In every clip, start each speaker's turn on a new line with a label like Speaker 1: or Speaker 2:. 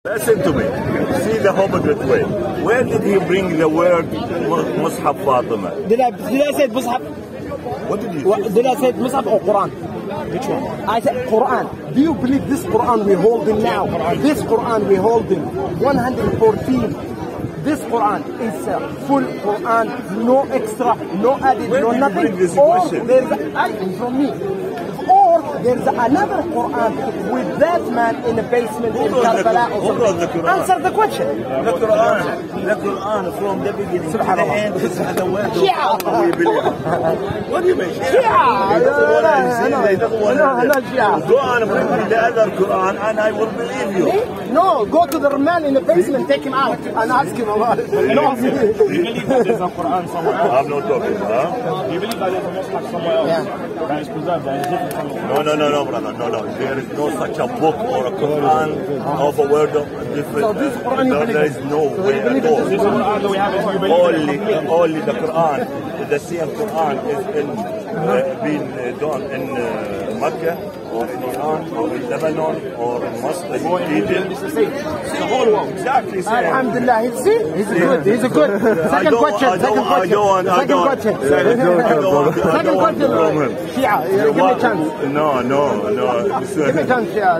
Speaker 1: Listen to me. See the hypocrite way. Where did he bring the word Mus'haf Fatima?
Speaker 2: Did I say Mus'haf?
Speaker 1: What did you say?
Speaker 2: Did I say Mus'haf or Quran? Which one? I said Quran. Do you believe this Quran we're holding now? This Quran we're holding 114. This Quran is a full Quran, no extra, no added,
Speaker 1: Where
Speaker 2: no
Speaker 1: did
Speaker 2: nothing.
Speaker 1: you bring this
Speaker 2: Or
Speaker 1: question?
Speaker 2: there's from me. Or there's another Quran with that man in the basement in Karbala or
Speaker 1: who wrote the
Speaker 2: something.
Speaker 1: Quran?
Speaker 2: Answer the question.
Speaker 1: The Quran from the beginning to the end is the word of
Speaker 2: Shia.
Speaker 1: Allah we believe. What do you mean?
Speaker 2: Shia.
Speaker 1: He doesn't want to see, he doesn't want to
Speaker 2: No, not Shia.
Speaker 1: Go on and bring me the other Quran and I will believe you.
Speaker 2: No, go to the man in the basement, take him out and ask him about it. No,
Speaker 3: You believe that there's a Quran somewhere else?
Speaker 1: I'm not talking, huh?
Speaker 3: You believe that there's a Mus'haf somewhere else?
Speaker 2: Yeah.
Speaker 3: That is preserved, that is different from the Quran?
Speaker 1: No, brother, no. There is no such a book or a Quran of a word of different.
Speaker 2: So this Quran you believe
Speaker 1: there is no way at
Speaker 3: This
Speaker 1: all.
Speaker 3: Quran that we have is you believe in?
Speaker 1: Only the Quran, the same Quran is being done in Mecca or in Iran or in Lebanon or in Moscow, in Egypt.
Speaker 3: It's the same. It's the whole world.
Speaker 1: Exactly same.
Speaker 2: Alhamdulillah, he's good. He's a good. Second question. Second question. Shia, give me a chance.
Speaker 1: No.
Speaker 2: Give me a chance, Shia.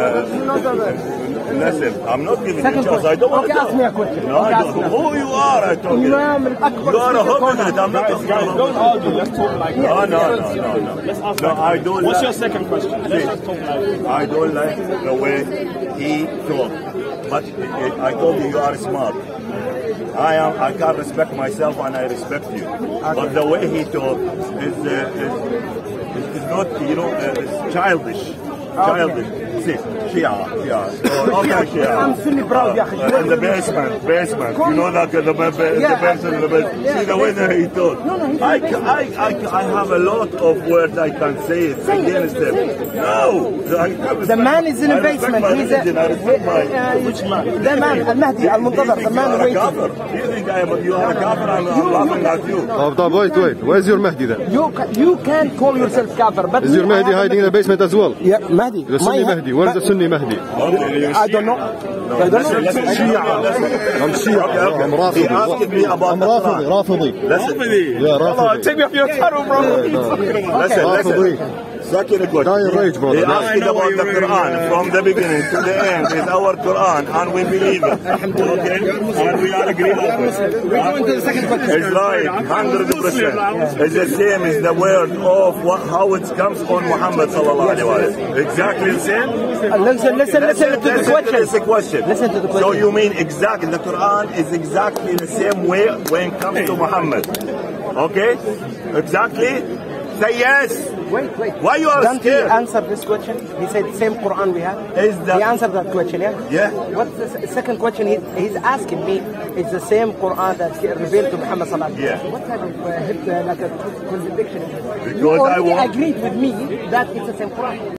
Speaker 1: Listen, I'm not giving you a
Speaker 2: Second
Speaker 1: chance. I
Speaker 2: question.
Speaker 1: don't want
Speaker 2: Okay,
Speaker 1: to
Speaker 2: ask me a question.
Speaker 1: No, I don't. Who you are, I told you.
Speaker 2: Imam al-Akbar.
Speaker 1: You are a hypocrite. I'm not talking
Speaker 3: Guys, don't
Speaker 1: about.
Speaker 3: argue. Let's talk like
Speaker 1: No.
Speaker 3: Let's ask
Speaker 1: No, I don't.
Speaker 3: What's your second question? Let's just talk like
Speaker 1: I don't like the way he talk. But I told you are smart. I can respect myself and I respect you. But the way he talk is not, it's childish. Childish. See, Shia. Okay, Shia.
Speaker 2: I'm Sunni proud, ya
Speaker 1: In the basement. You know that the basement. See the way that he talk. I have a lot of words I can say it against him. No.
Speaker 2: The man is in the basement. He's a...
Speaker 3: which man?
Speaker 2: The man, Al-Mahdi, Al-Muntazar, the man waiting.
Speaker 1: You think you are a kafir and I'm laughing at you.
Speaker 4: Wait. Where's your Mahdi then?
Speaker 2: You can call yourself kafir, but...
Speaker 4: Is your Mahdi hiding in the basement as well?
Speaker 2: Yeah, Mahdi.
Speaker 4: The Sunni Mahdi. Where's the Sunni Mahdi?
Speaker 2: I don't know. I don't know.
Speaker 4: I'm Shia. I'm
Speaker 1: He asked me about
Speaker 4: I'm Rafidi. Yeah, Rafidi.
Speaker 3: Take me off your channel, bro.
Speaker 1: Listen. Second question.
Speaker 4: Die in rage, brother.
Speaker 1: He asked me about the Quran from the beginning to the end. It's our Quran and we believe it. Okay? And we are agreed on it.
Speaker 2: We're going to the second question.
Speaker 1: It's right, 100%. It's the same as the word of how it comes on Muhammad sallallahu alaihi wasallam. Exactly the same.
Speaker 2: Listen to the question. Listen to the question.
Speaker 1: So you mean exactly the Quran is exactly the same way when it comes to Muhammad? Okay? Exactly? Say yes.
Speaker 2: Wait.
Speaker 1: Why you are
Speaker 2: Don't he
Speaker 1: scared?
Speaker 2: answer this question? He said same Quran we have. He answered that question, yeah?
Speaker 1: Yeah.
Speaker 2: What's the second question? He's asking me, it's the same Quran that's revealed to Muhammad sallallahu alaihi wasallam.
Speaker 1: Yeah.
Speaker 2: What type of like a contradiction is this?
Speaker 1: Because
Speaker 2: You
Speaker 1: I
Speaker 2: already
Speaker 1: want-
Speaker 2: agreed with me that it's the same Quran.